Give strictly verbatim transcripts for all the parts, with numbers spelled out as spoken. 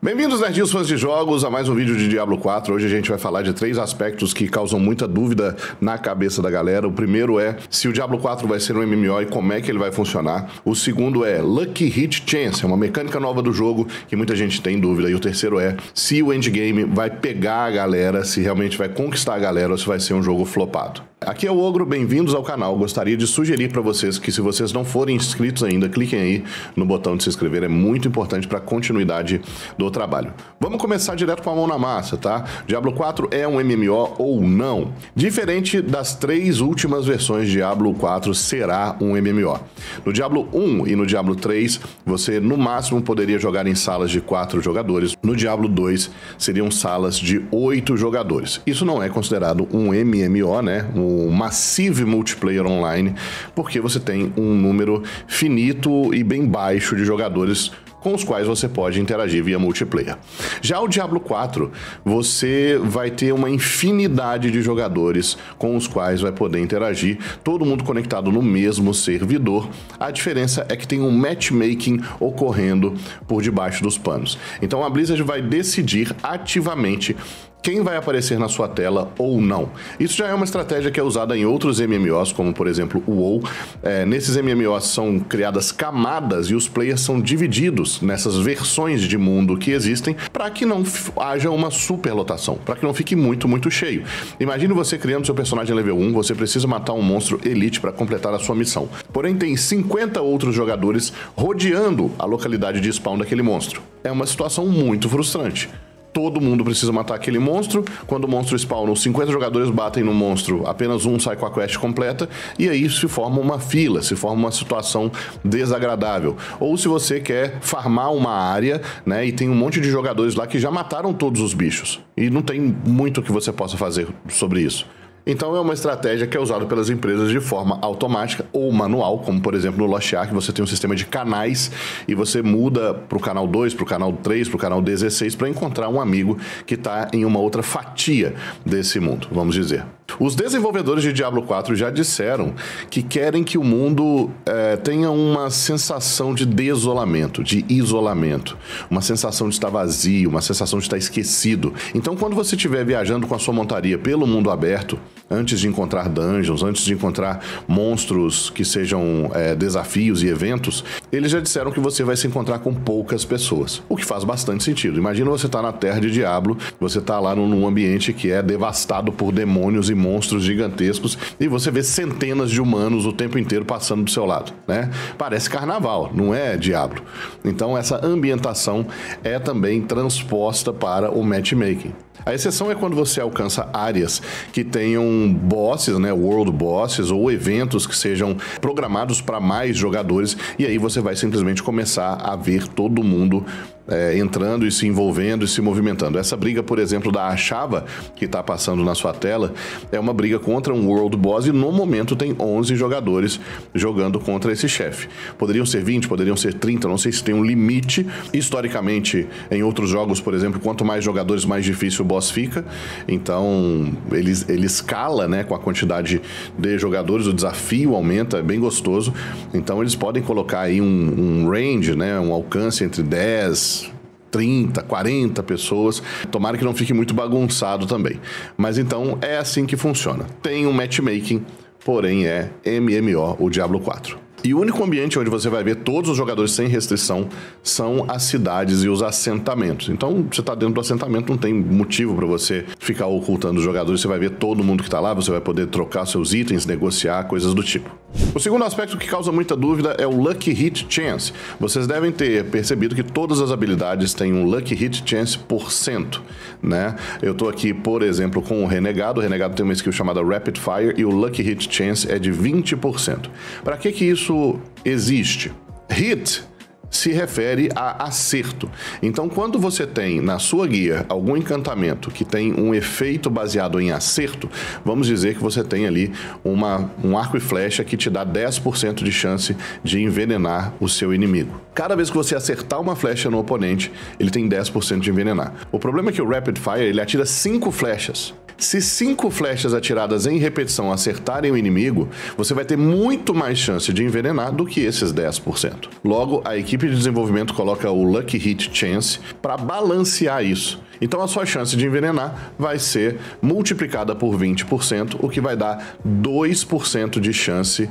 Bem-vindos, nerdinhos fãs de jogos, a mais um vídeo de Diablo quatro. Hoje a gente vai falar de três aspectos que causam muita dúvida na cabeça da galera. O primeiro é se o Diablo quatro vai ser um M M O e como é que ele vai funcionar. O segundo é Lucky Hit Chance, é uma mecânica nova do jogo que muita gente tem dúvida. E o terceiro é se o endgame vai pegar a galera, se realmente vai conquistar a galera ou se vai ser um jogo flopado. Aqui é o Ogro, bem-vindos ao canal. Gostaria de sugerir para vocês que, se vocês não forem inscritos ainda, cliquem aí no botão de se inscrever, é muito importante para a continuidade do trabalho. Vamos começar direto com a mão na massa, tá? Diablo quatro é um M M O ou não? Diferente das três últimas versões, Diablo quatro será um M M O. No Diablo um e no Diablo três, você no máximo poderia jogar em salas de quatro jogadores. No Diablo dois, seriam salas de oito jogadores. Isso não é considerado um M M O, né? Um Massive Multiplayer Online, porque você tem um número finito e bem baixo de jogadores com os quais você pode interagir via multiplayer. Já o Diablo quatro, você vai ter uma infinidade de jogadores com os quais vai poder interagir, todo mundo conectado no mesmo servidor. A diferença é que tem um matchmaking ocorrendo por debaixo dos panos. Então a Blizzard vai decidir ativamente quem vai aparecer na sua tela ou não. Isso já é uma estratégia que é usada em outros M M Os, como por exemplo o WoW. É, nesses M M Os são criadas camadas e os players são divididos nessas versões de mundo que existem para que não haja uma superlotação, para que não fique muito, muito cheio. Imagine você criando seu personagem level um, você precisa matar um monstro elite para completar a sua missão. Porém tem cinquenta outros jogadores rodeando a localidade de spawn daquele monstro. É uma situação muito frustrante. Todo mundo precisa matar aquele monstro. Quando o monstro spawna, os cinquenta jogadores batem no monstro, apenas um sai com a quest completa, e aí se forma uma fila, se forma uma situação desagradável. Ou se você quer farmar uma área, né, e tem um monte de jogadores lá que já mataram todos os bichos, e não tem muito que você possa fazer sobre isso. Então é uma estratégia que é usada pelas empresas de forma automática ou manual, como por exemplo no Lost Ark você tem um sistema de canais e você muda para o canal dois, para o canal três, para o canal dezesseis para encontrar um amigo que está em uma outra fatia desse mundo, vamos dizer. Os desenvolvedores de Diablo quatro já disseram que querem que o mundo é, tenha uma sensação de desolamento, de isolamento, uma sensação de estar vazio, uma sensação de estar esquecido. Então quando você estiver viajando com a sua montaria pelo mundo aberto, antes de encontrar dungeons, antes de encontrar monstros que sejam é, desafios e eventos, eles já disseram que você vai se encontrar com poucas pessoas, o que faz bastante sentido. Imagina você estar na terra de Diablo, você está lá num, num ambiente que é devastado por demônios e monstros gigantescos e você vê centenas de humanos o tempo inteiro passando do seu lado, né? Parece carnaval, não é Diablo. Então essa ambientação é também transposta para o matchmaking. A exceção é quando você alcança áreas que tenham bosses, né, world bosses, ou eventos que sejam programados para mais jogadores, e aí você vai simplesmente começar a ver todo mundo É, entrando e se envolvendo e se movimentando. Essa briga, por exemplo, da Ashava, que está passando na sua tela, é uma briga contra um World Boss e no momento tem onze jogadores jogando contra esse chefe. Poderiam ser vinte, poderiam ser trinta, não sei se tem um limite. Historicamente, em outros jogos, por exemplo, quanto mais jogadores, mais difícil o boss fica. Então, ele, ele escala, né, com a quantidade de jogadores, o desafio aumenta, é bem gostoso. Então, eles podem colocar aí um, um range, né, um alcance entre dez, trinta, quarenta pessoas. Tomara que não fique muito bagunçado também. Mas então é assim que funciona. Tem um matchmaking, porém é M M O, o Diablo quatro. E o único ambiente onde você vai ver todos os jogadores sem restrição são as cidades e os assentamentos. Então, você está dentro do assentamento, não tem motivo para você ficar ocultando os jogadores. Você vai ver todo mundo que está lá, você vai poder trocar seus itens, negociar, coisas do tipo. O segundo aspecto que causa muita dúvida é o Lucky Hit Chance. Vocês devem ter percebido que todas as habilidades têm um Lucky Hit Chance por cento, né? Eu estou aqui, por exemplo, com o Renegado. O Renegado tem uma skill chamada Rapid Fire e o Lucky Hit Chance é de vinte por cento. Para que que isso existe? Hit se refere a acerto. Então, quando você tem na sua guia algum encantamento que tem um efeito baseado em acerto, vamos dizer que você tem ali uma, um arco e flecha que te dá dez por cento de chance de envenenar o seu inimigo. Cada vez que você acertar uma flecha no oponente, ele tem dez por cento de envenenar. O problema é que o Rapid Fire, ele atira cinco flechas. Se cinco flechas atiradas em repetição acertarem o inimigo, você vai ter muito mais chance de envenenar do que esses dez por cento. Logo, a equipe de desenvolvimento coloca o Lucky Hit Chance para balancear isso. Então a sua chance de envenenar vai ser multiplicada por vinte por cento, o que vai dar dois por cento de chance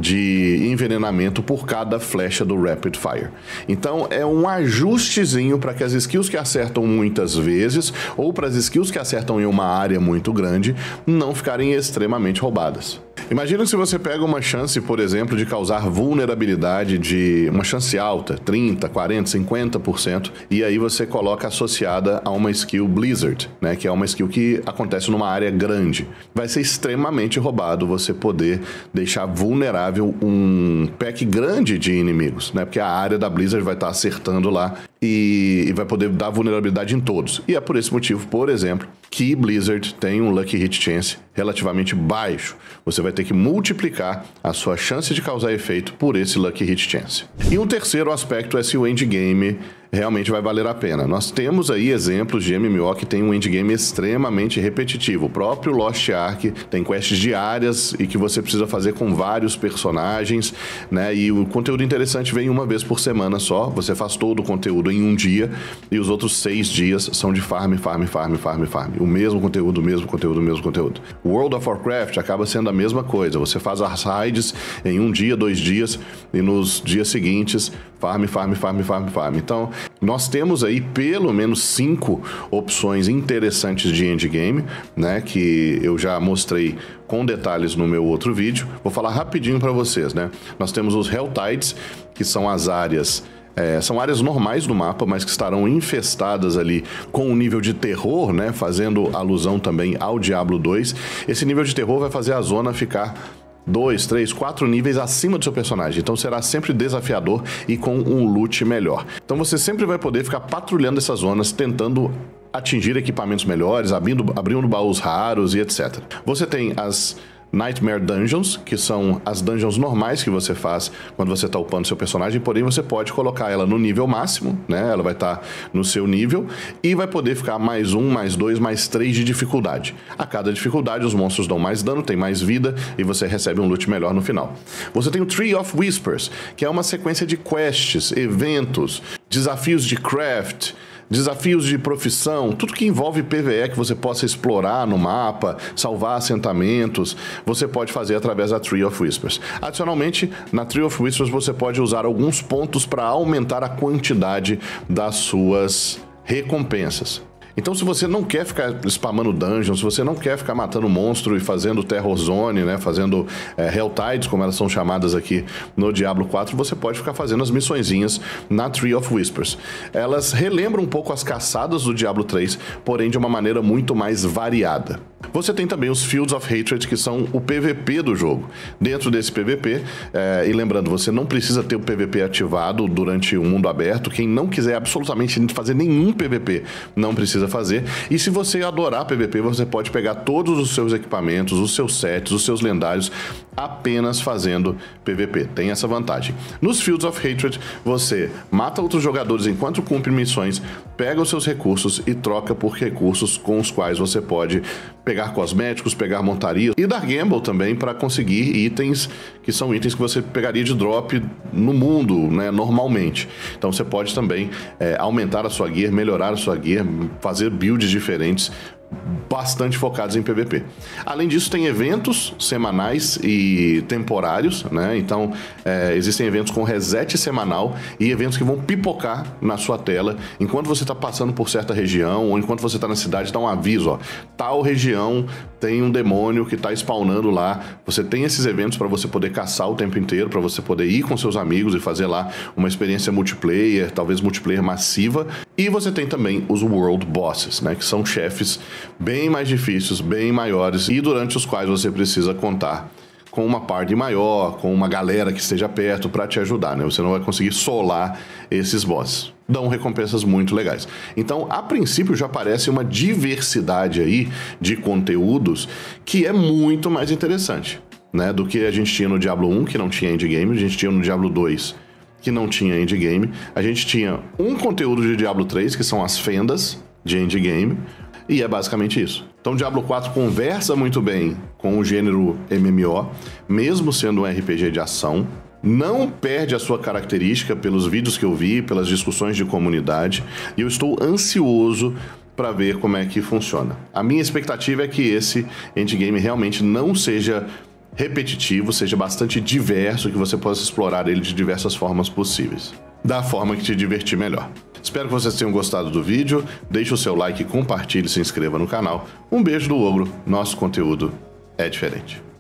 de envenenamento por cada flecha do Rapid Fire. Então é um ajustezinho para que as skills que acertam muitas vezes ou para as skills que acertam em uma área muito grande não ficarem extremamente roubadas. Imagina se você pega uma chance, por exemplo, de causar vulnerabilidade de uma chance alta, trinta, quarenta, cinquenta por cento, e aí você coloca associada a uma skill Blizzard, né, que é uma skill que acontece numa área grande. Vai ser extremamente roubado você poder deixar vulnerável um pack grande de inimigos, né, porque a área da Blizzard vai estar acertando lá e, e vai poder dar vulnerabilidade em todos. E é por esse motivo, por exemplo, que Blizzard tem um Lucky Hit Chance relativamente baixo. Você vai ter que multiplicar a sua chance de causar efeito por esse Lucky Hit Chance. E um terceiro aspecto é se o endgame realmente vai valer a pena. Nós temos aí exemplos de M M O que tem um endgame extremamente repetitivo. O próprio Lost Ark tem quests diárias e que você precisa fazer com vários personagens, né? E o conteúdo interessante vem uma vez por semana só. Você faz todo o conteúdo em um dia e os outros seis dias são de farm, farm, farm, farm, farm. O mesmo conteúdo, o mesmo conteúdo, o mesmo conteúdo. World of Warcraft acaba sendo a mesma coisa. Você faz as raids em um dia, dois dias e nos dias seguintes farm, farm, farm, farm, farm. Então, nós temos aí pelo menos cinco opções interessantes de endgame, né, que eu já mostrei com detalhes no meu outro vídeo. Vou falar rapidinho para vocês, né? Nós temos os Helltides, que são as áreas É, são áreas normais do mapa, mas que estarão infestadas ali com um nível de terror, né, fazendo alusão também ao Diablo dois. Esse nível de terror vai fazer a zona ficar dois, três, quatro níveis acima do seu personagem. Então será sempre desafiador e com um loot melhor. Então você sempre vai poder ficar patrulhando essas zonas, tentando atingir equipamentos melhores, abrindo, abrindo baús raros e etcétera. Você tem as Nightmare Dungeons, que são as dungeons normais que você faz quando você está upando seu personagem, porém você pode colocar ela no nível máximo, né? Ela vai estar tá no seu nível e vai poder ficar mais um, mais dois, mais três de dificuldade. A cada dificuldade os monstros dão mais dano, tem mais vida e você recebe um loot melhor no final. Você tem o Tree of Whispers, que é uma sequência de quests, eventos, desafios de craft, desafios de profissão, tudo que envolve P V E que você possa explorar no mapa, salvar assentamentos, você pode fazer através da Tree of Whispers. Adicionalmente, na Tree of Whispers você pode usar alguns pontos para aumentar a quantidade das suas recompensas. Então, se você não quer ficar spamando dungeons, se você não quer ficar matando monstro e fazendo Terror Zone, né, fazendo é, Helltides, como elas são chamadas aqui no Diablo quatro, você pode ficar fazendo as missõezinhas na Tree of Whispers. Elas relembram um pouco as caçadas do Diablo três, porém de uma maneira muito mais variada. Você tem também os Fields of Hatred, que são o P V P do jogo. Dentro desse P V P, é, e lembrando, você não precisa ter o P V P ativado durante o mundo aberto. Quem não quiser absolutamente fazer nenhum P V P, não precisa fazer. E se você adorar P V P, você pode pegar todos os seus equipamentos, os seus sets, os seus lendários, apenas fazendo P V P. Tem essa vantagem. Nos Fields of Hatred, você mata outros jogadores enquanto cumpre missões, pega os seus recursos e troca por recursos com os quais você pode pegar cosméticos, pegar montarias e dar gamble também para conseguir itens que são itens que você pegaria de drop no mundo, né, normalmente. Então você pode também é, aumentar a sua gear, melhorar a sua gear, fazer builds diferentes, bastante focados em P V P. Além disso, tem eventos semanais e temporários, né? Então, é, existem eventos com reset semanal e eventos que vão pipocar na sua tela enquanto você está passando por certa região ou enquanto você está na cidade, dá um aviso, ó, tal região tem um demônio que está spawnando lá. Você tem esses eventos para você poder caçar o tempo inteiro, para você poder ir com seus amigos e fazer lá uma experiência multiplayer, talvez multiplayer massiva. E você tem também os World Bosses, né? Que são chefes bem mais difíceis, bem maiores e durante os quais você precisa contar com uma party maior, com uma galera que esteja perto para te ajudar, né? Você não vai conseguir solar esses bosses. Dão recompensas muito legais. Então, a princípio, já parece uma diversidade aí de conteúdos que é muito mais interessante, né? Do que a gente tinha no Diablo um, que não tinha endgame, a gente tinha no Diablo dois, que não tinha endgame, a gente tinha um conteúdo de Diablo três, que são as fendas de endgame, e é basicamente isso. Então Diablo quatro conversa muito bem com o gênero M M O, mesmo sendo um R P G de ação. Não perde a sua característica pelos vídeos que eu vi, pelas discussões de comunidade, e eu estou ansioso para ver como é que funciona. A minha expectativa é que esse endgame realmente não seja repetitivo, seja bastante diverso, que você possa explorar ele de diversas formas possíveis, da forma que te divertir melhor. Espero que vocês tenham gostado do vídeo, deixe o seu like, compartilhe e se inscreva no canal. Um beijo do Ogro, nosso conteúdo é diferente.